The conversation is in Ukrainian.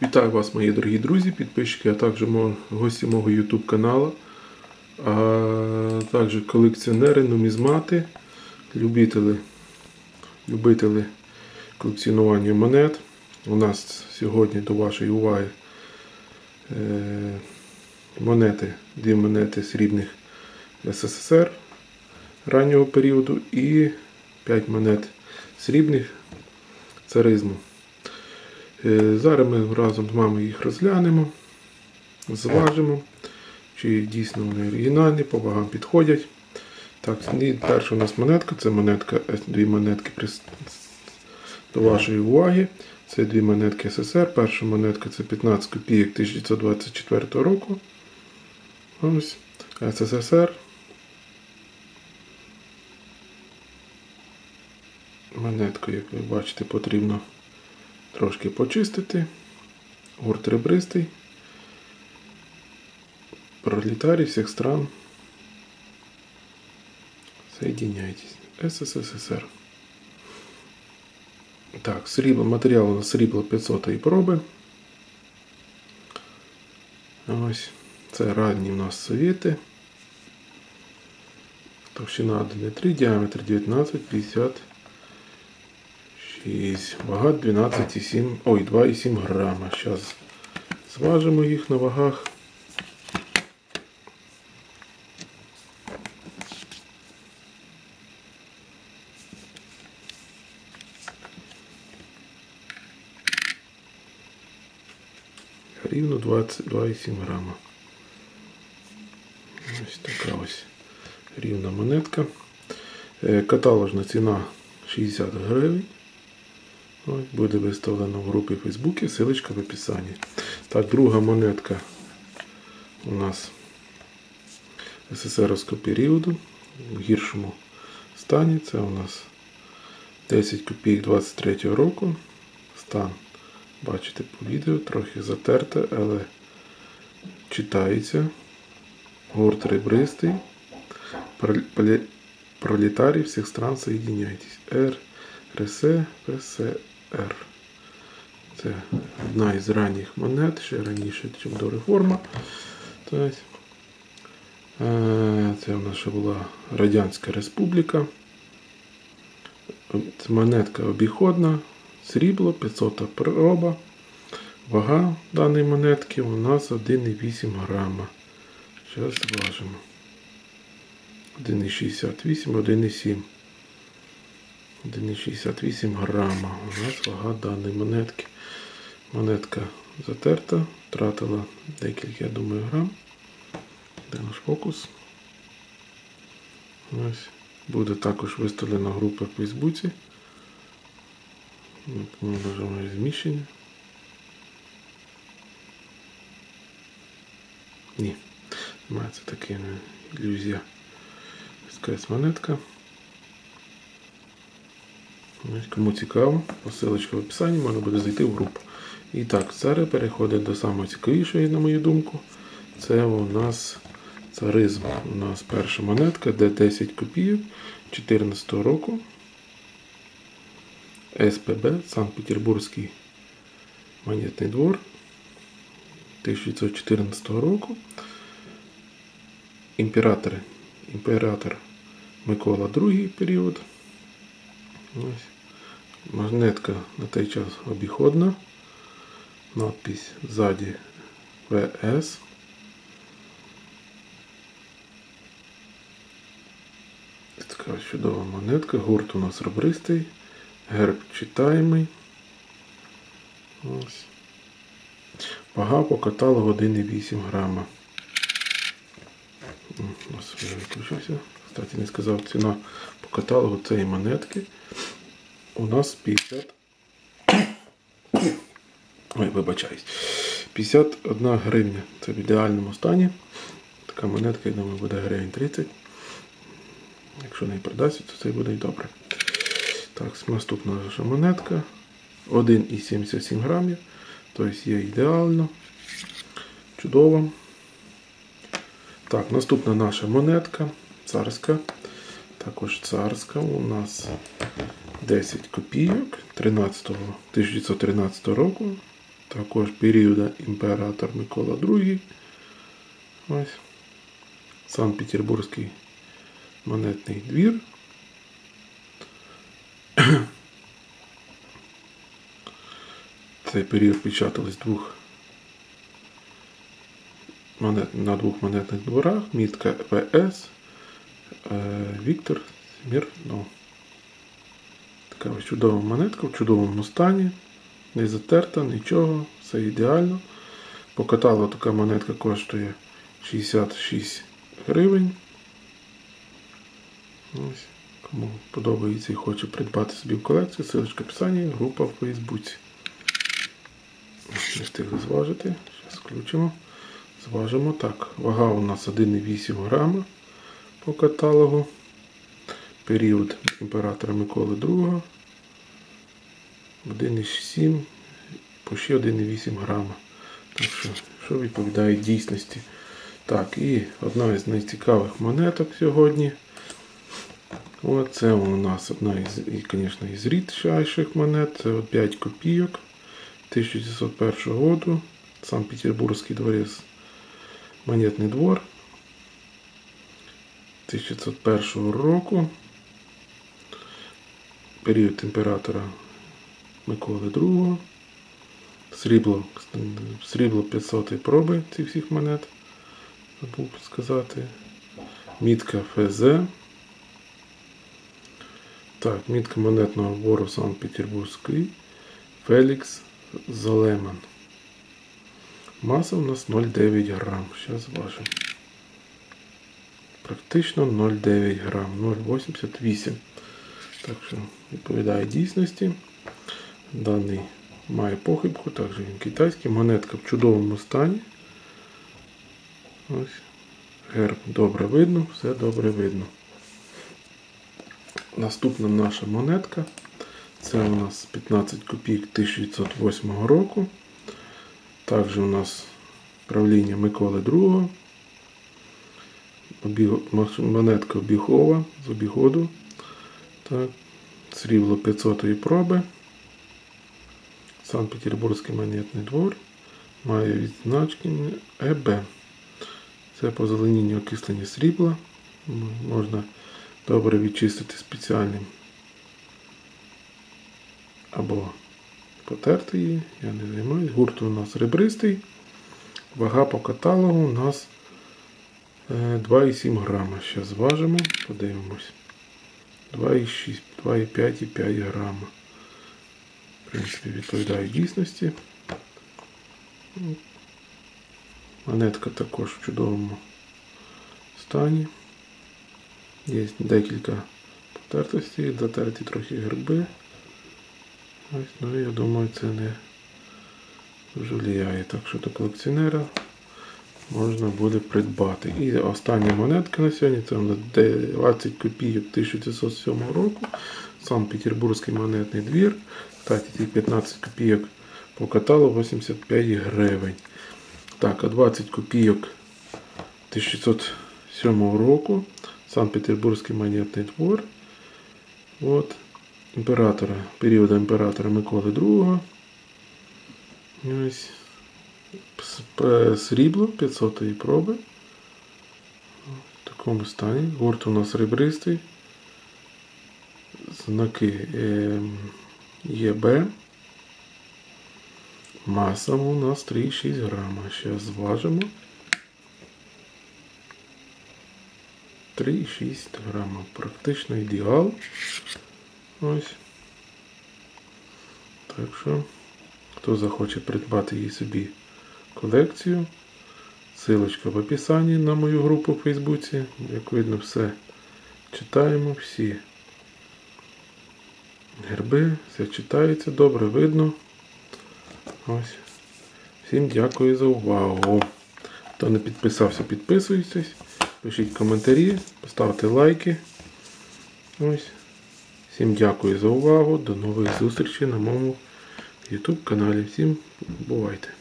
Вітаю вас, мої дорогі друзі, підписчики, а також гості мого YouTube каналу, а також колекціонери, нумізмати, любителі колекціонування монет. У нас сьогодні до вашої уваги дві монети срібних СССР раннього періоду і 5 монет срібних царизму. Зараз ми разом з вами їх розглянемо, зважимо, чи дійсно вони оригінальні, по вагам підходять. Так, перша у нас монетка, це дві монетки до вашої уваги. Це дві монетки СССР. Перша монетка це 15 копійок 1924 року. Ось, СССР. Монетку, як ви бачите, потрібно трошки почистити. Гурт ребристий. Пролетарій всіх стран. Соединяйтесь. СССР. Так, матеріал у нас срібло 500-ї проби. Ось. Це ранні у нас совєти. Товщина 1,3, діаметр 19,56. Вага 2,7 грама. Зараз зважимо їх на вагах. Рівно 22,7 грама. Ось така ось рівна монетка. Каталожна ціна 60 гривень. Ось, буде виставлено в групі в Фейсбуці, ссылочка в описанні. Так, друга монетка у нас СССРівського періоду, в гіршому стані. Це у нас 10 копійок 23 року. Стан, бачите по відео, трохи затерте, але читається. Гурт ребристий. Пролетарій всіх стран, соединяйтесь. РС, ПСР. Це одна із ранніх монет, ще раніше, ніж до реформи. Це у нас ще була Радянська Республіка. Монетка обіходна, срібло, 500 проба. Вага даної монетки у нас 1,8 грама. Зараз зважимо. 1,68, 1,7. 1,68 грама. У нас вага даної монетки. Монетка затерта, втратила декілька, я думаю, грам. Де наш фокус? Ось. Буде також виставлена група в Фейсбуці. Ми нажимаємо зміщення. Ні, немає, це така ілюзія. Якась монетка. Кому цікаво, посилочка в описанні, можна буде зайти в групу. І так, зараз переходить до самого цікавішої, на мою думку. Це у нас царизм. У нас перша монетка, де 10 копійок 2014 року. СПБ, Санкт-Петербурзький монетний двор 1914 року. Імператор Микола II період. Ось. Монетка на той час обіходна. Надпись ззаді ВС. Така чудова монетка. Гурт у нас ребристий. Герб читаємий. Ось. Вага по каталогу 1,8 грама. Ось вже виключився. Кстати, не сказав, ціна по каталогу цієї монетки у нас 51 гривня. Це в ідеальному стані. Така монетка, я думаю, буде гривень 30. Якщо не продасться, то це буде і добре. Так, наступна наша монетка. 1,77 грамів. Тобто є ідеально. Чудово. Так, наступна наша монетка. Царська. Також царська. У нас 10 копійок 1913 року. також періоду імператор Микола II. Ось. Санкт-Петербурзький монетний двір. Цей період печатались на двох монетних дворах. Мітка ВС, Віктор Смірнов. Така ось чудова монетка, в чудовому стані. Не затерта, нічого, все ідеально. По каталогу така монетка коштує 66 гривень. Ось. Кому подобається і хоче придбати собі в колекцію, ссылочка в описанні, група в Фейсбуці. Не встигли зважити. Зараз включимо. Зважимо. Так, вага у нас 1,8 грама по каталогу. Період імператора Миколи II 1,7, почти 1,8 грама. Так що відповідає дійсності. Так, і одна із найцікавих монеток сьогодні. Оце у нас одна із рідчайших монет. Це 5 копійок 1901 року. Санкт-Петербурзький дворец, монетний двор 1901 року. Період імператора Миколи II. Срібло 500 проби цих всіх монет. Забув сказати. Мітка ФЗ. Так, мітка монетного двору Санкт-Петербурзький. Фелікс Залеман. Маса у нас 0,9 грам. Зараз важимо. Практично 0,9 грам. 0,88. Так що відповідає дійсності. Даний має похибку, також він китайський. Монетка в чудовому стані. Ось. Герб добре видно, все добре видно. Наступна наша монетка. Це у нас 15 копійок 1908 року. Також у нас правління Миколи II. Монетка обігова з обіходу. Так. Срібло 500 проби. Санкт-Петербурзький монетний двор. Має відзначки ЕБ. Це позеленіння окислення срібла. Можна добре відчистити спеціальним. Або потерти її. Я не займаюсь. Гурт у нас ребристий. Вага по каталогу у нас 2,7 грама. Зараз зважимо, подивимось. 2,6, 2,5 і 5 грама. В принципі, відповідає дійсності. Монетка також в чудовому стані. Є декілька потертостей, затерті трохи герби. Ось, ну я думаю, це не дуже впливає. Так що до колекціонера можна буде придбати. І остання монетка на сьогодні, це у нас 20 копійок 1907 року. Санкт-Петербурзький монетний двір. Кстати, ці 15 копійок по каталогу 85 гривень. Так, а 20 копійок 1607 року. Санкт-Петербурзький монетний двор. От. Періоду імператора Миколи II. Ось. Срібло 500 проби. В такому стані. Гурт у нас ребристий. Знаки ЄБ. Маса у нас 3,6 грама. Зараз зважимо. 3,6 грама. Практично ідеал. Ось. Так що, хто захоче придбати її собі колекцію, ссылочка в описанні на мою групу в Фейсбуці. Як видно, все читаємо, всі герби, все читається, добре видно. Ось. Всім дякую за увагу. Хто не підписався, підписуйтесь, пишіть коментарі, поставте лайки. Ось. Всім дякую за увагу. До нових зустрічей на моєму YouTube каналі. Всім бувайте!